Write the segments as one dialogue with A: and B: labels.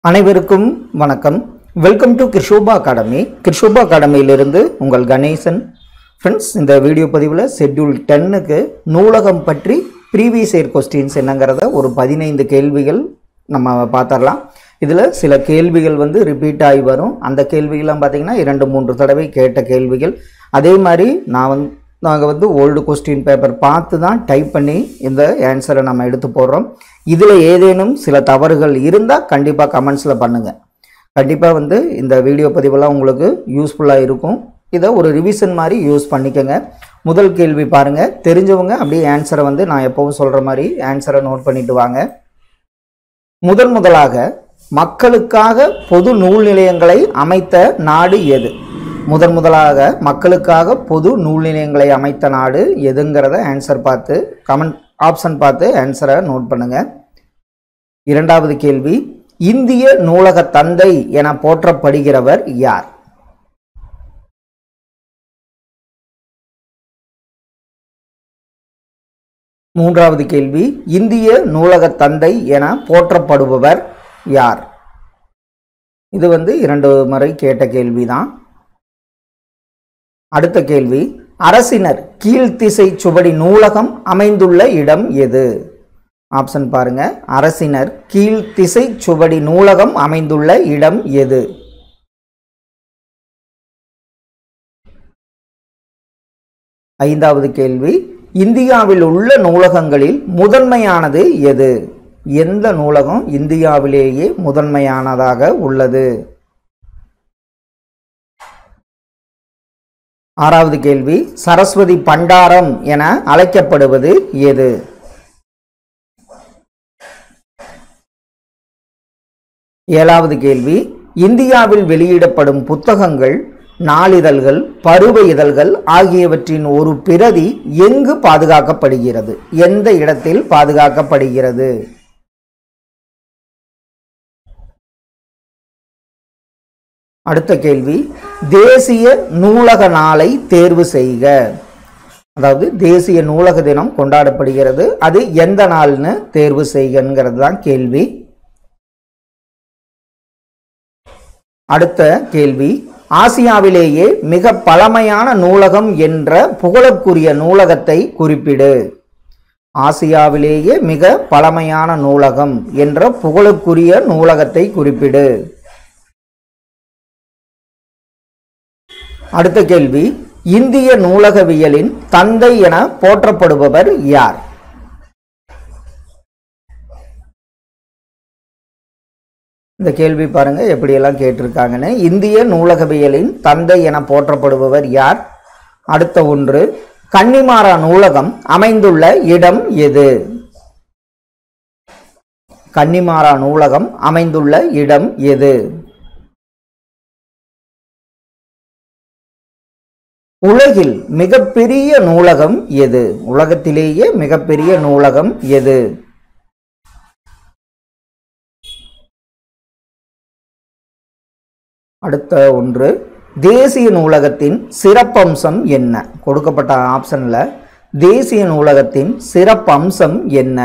A: அனைவருக்கும் வணக்கம். Welcome to Krishoba Academy. கிருஷோபா அகாடமியிலிருந்து உங்கள் கணேசன். ஃப்ரெண்ட்ஸ், இந்த வீடியோ பதிவில் ஷெட்யூல் 10க்கு நூலகம் பற்றி ப்ரீவியஸ் இயர் கொஸ்டின்ஸ் என்னங்கிறத ஒரு 15 கேள்விகள் நம்ம பார்த்துடலாம். இதில் சில கேள்விகள் ரிப்பீட் ஆகி வரும். அந்த கேள்விகள்லாம் பார்த்திங்கன்னா 2-3 தடவை கேட்ட கேள்விகள். அதே மாதிரி நாங்கள் ஓல்டு கொஸ்டின் பேப்பர் பார்த்து தான் டைப் பண்ணி இந்த ஆன்சரை நம்ம எடுத்து போடுறோம். இதில் ஏதேனும் சில தவறுகள் இருந்தால் கண்டிப்பாக கமெண்ட்ஸில் பண்ணுங்கள். கண்டிப்பாக இந்த வீடியோ பதிவெல்லாம் உங்களுக்கு யூஸ்ஃபுல்லாக இருக்கும். இதை ஒரு ரிவிஷன் மாதிரி யூஸ் பண்ணிக்கோங்க. முதல் கேள்வி பாருங்கள். தெரிஞ்சவங்க அப்படியே ஆன்சரை நான் எப்பவும் சொல்கிற மாதிரி ஆன்சரை நோட் பண்ணிட்டு வாங்க. முதலாக மக்களுக்காக பொது நூல் நிலையங்களை அமைத்த நாடு எது? முதலாக மக்களுக்காக பொது நூல் நிலையங்களை அமைத்த நாடு எதுங்கிறத ஆன்சர் பார்த்து கமெண்ட் ஆப்ஷன் பார்த்து ஆன்சரை நோட் பண்ணுங்க. இரண்டாவது கேள்வி, இந்திய நூலக தந்தை என போற்றப்படுகிறவர் யார்? மூன்றாவது கேள்வி, இந்திய நூலக தந்தை என போற்றப்படுபவர் யார்? இது 2 முறை கேட்ட கேள்விதான். அடுத்த கேள்வி, அரசினர் கீழ்த்திசை சுவடி நூலகம் அமைந்துள்ள இடம் எது? ஆப்ஷன் பாருங்க. அரசினர் கீழ்த்திசை சுவடி நூலகம் அமைந்துள்ள இடம் எது? ஐந்தாவது கேள்வி, இந்தியாவில் உள்ள நூலகங்களில் முதன்மையானது எது? எந்த நூலகம் இந்தியாவிலேயே முதன்மையானதாக உள்ளது? ஆறாவது கேள்வி, சரஸ்வதி பண்டாரம் என அழைக்கப்படுவது எது? ஏழாவது கேள்வி, இந்தியாவில் வெளியிடப்படும் புத்தகங்கள், நாளிதழ்கள், பருவ இதழ்கள் ஆகியவற்றின் ஒரு பிரதி எங்கு பாதுகாக்கப்படுகிறது? எந்த இடத்தில் பாதுகாக்கப்படுகிறது? அடுத்த கேள்வி, தேசிய நூலக நாளை தேர்வு செய்க. அதாவது தேசிய நூலக தினம் கொண்டாடப்படுகிறது, அது எந்த நாள்னு தேர்வு செய்கிறது தான் கேள்வி. அடுத்த கேள்வி, ஆசியாவிலேயே மிக பழமையான நூலகம் என்ற புகழுக்குரிய நூலகத்தை குறிப்பிடு. ஆசியாவிலேயே மிக பழமையான நூலகம் என்ற புகழுக்குரிய நூலகத்தை குறிப்பிடு. அடுத்த கேள்வி, இந்திய நூலகவியலின் தந்தை என போற்றப்படுபவர் யார்? இந்த கேள்வி பாருங்க எப்படியெல்லாம் கேட்டிருக்காங்கன்னு. இந்திய நூலகவியலின் தந்தை என போற்றப்படுபவர் யார்? அடுத்த ஒன்று, கன்னிமாரா நூலகம் அமைந்துள்ள இடம் எது? கன்னிமாரா நூலகம் அமைந்துள்ள இடம் எது? உலகில் மிகப்பெரிய நூலகம் எது? உலகத்திலேயே மிகப்பெரிய நூலகம் எது? அடுத்த ஒன்று, தேசிய நூலகத்தின் சிறப்பம்சம் என்ன? கொடுக்கப்பட்ட ஆப்ஷன்ல தேசிய நூலகத்தின் சிறப்பம்சம் என்ன?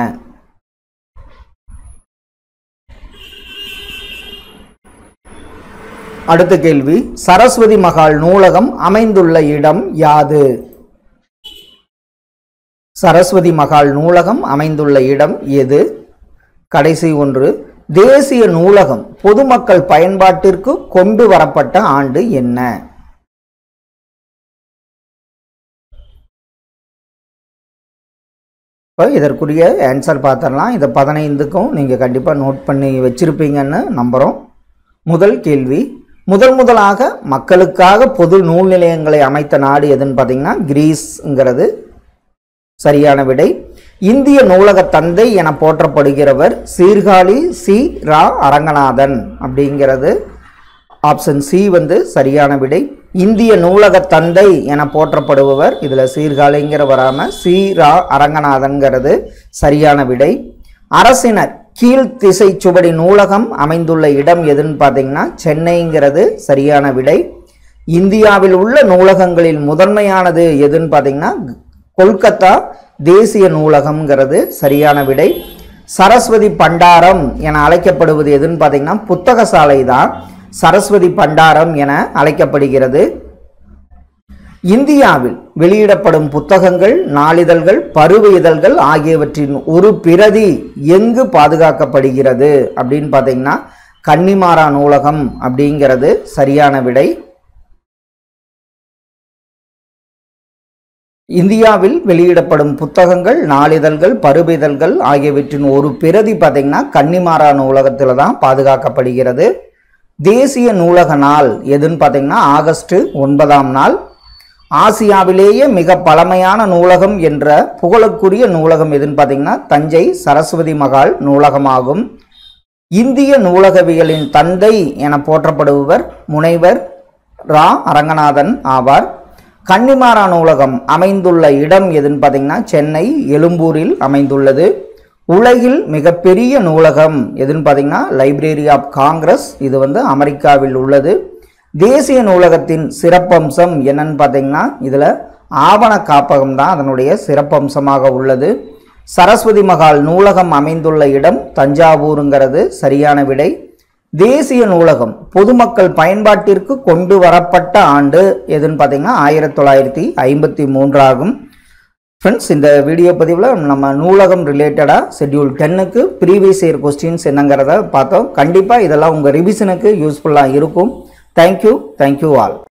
A: அடுத்த கேள்வி, சரஸ்வதி மகால் நூலகம் அமைந்துள்ள இடம் யாது? சரஸ்வதி மகால் நூலகம் அமைந்துள்ள இடம் எது? கடைசி ஒன்று, தேசிய நூலகம் பொதுமக்கள் பயன்பாட்டிற்கு கொண்டு வரப்பட்ட ஆண்டு என்ன? இதற்குரிய ஆன்சர் பார்த்தரலாம். இதை 15க்கும் நீங்க கண்டிப்பா நோட் பண்ணி வச்சிருப்பீங்கன்னு நம்புறோம். முதல் கேள்வி, முதலாக மக்களுக்காக பொது நூல் நிலையங்களை அமைத்த நாடு எதுன்னு பார்த்தீங்கன்னா கிரீஸ்ங்கிறது சரியான விடை. இந்திய நூலக தந்தை என போற்றப்படுகிறவர் சீர்காழி சி ரா அரங்கநாதன் அப்படிங்கிறது ஆப்ஷன் சி சரியான விடை. இந்திய நூலக தந்தை என போற்றப்படுபவர், இதுல சீர்காழிங்கிற வராம சி ரா அரங்கநாதன்கிறது சரியான விடை. அரசினர் கீழ்த்திசை சுவடி நூலகம் அமைந்துள்ள இடம் எதுன்னு பார்த்தீங்கன்னா சென்னைங்கிறது சரியான விடை. இந்தியாவில் உள்ள நூலகங்களில் முதன்மையானது எதுன்னு பார்த்தீங்கன்னா கொல்கத்தா தேசிய நூலகம்ங்கிறது சரியான விடை. சரஸ்வதி பண்டாரம் என அழைக்கப்படுவது எதுன்னு பார்த்தீங்கன்னா புத்தக சாலை தான் சரஸ்வதி பண்டாரம் என அழைக்கப்படுகிறது. இந்தியாவில் வெளியிடப்படும் புத்தகங்கள், நாளிதழ்கள், பருவ இதழ்கள் ஆகியவற்றின் ஒரு பிரதி எங்கு பாதுகாக்கப்படுகிறது அப்படின்னு பார்த்தீங்கன்னா கன்னிமாரா நூலகம் அப்படிங்கிறது சரியான விடை. இந்தியாவில் வெளியிடப்படும் புத்தகங்கள், நாளிதழ்கள், பருவ இதழ்கள் ஆகியவற்றின் ஒரு பிரதி பார்த்தீங்கன்னா கன்னிமாரா நூலகத்தில் தான் பாதுகாக்கப்படுகிறது. தேசிய நூலக நாள் எதுன்னு பார்த்தீங்கன்னா ஆகஸ்ட் 9ஆம் நாள். ஆசியாவிலேயே மிக பழமையான நூலகம் என்ற புகழுக்குரிய நூலகம் எதுன்னு பார்த்தீங்கன்னா தஞ்சை சரஸ்வதி மகால் நூலகமாகும். இந்திய நூலகவியலின் தந்தை என போற்றப்படுபவர் முனைவர் ரா அரங்கநாதன் ஆவார். கன்னிமாரா நூலகம் அமைந்துள்ள இடம் எதுன்னு பார்த்தீங்கன்னா சென்னை எழும்பூரில் அமைந்துள்ளது. உலகில் மிகப்பெரிய நூலகம் எதுன்னு பார்த்தீங்கன்னா லைப்ரரி ஆஃப் காங்கிரஸ், இது அமெரிக்காவில் உள்ளது. தேசிய நூலகத்தின் சிறப்பம்சம் என்னன்னு பார்த்தீங்கன்னா இதில் ஆவண காப்பகம் தான் அதனுடைய சிறப்பம்சமாக உள்ளது. சரஸ்வதி மகால் நூலகம் அமைந்துள்ள இடம் தஞ்சாவூருங்கிறது சரியான விடை. தேசிய நூலகம் பொதுமக்கள் பயன்பாட்டிற்கு கொண்டு வரப்பட்ட ஆண்டு எதுன்னு பார்த்தீங்கன்னா 1953 ஆகும். ஃப்ரெண்ட்ஸ், இந்த வீடியோ பதிவில் நம்ம நூலகம் ரிலேட்டடாக ஷெட்யூல் 10க்கு ப்ரீவியஸ் இயர் கொஸ்டின்ஸ் என்னங்கிறத பார்த்தோம். கண்டிப்பாக இதெல்லாம் உங்கள் ரிவிஷனுக்கு யூஸ்ஃபுல்லாக இருக்கும். Thank you all.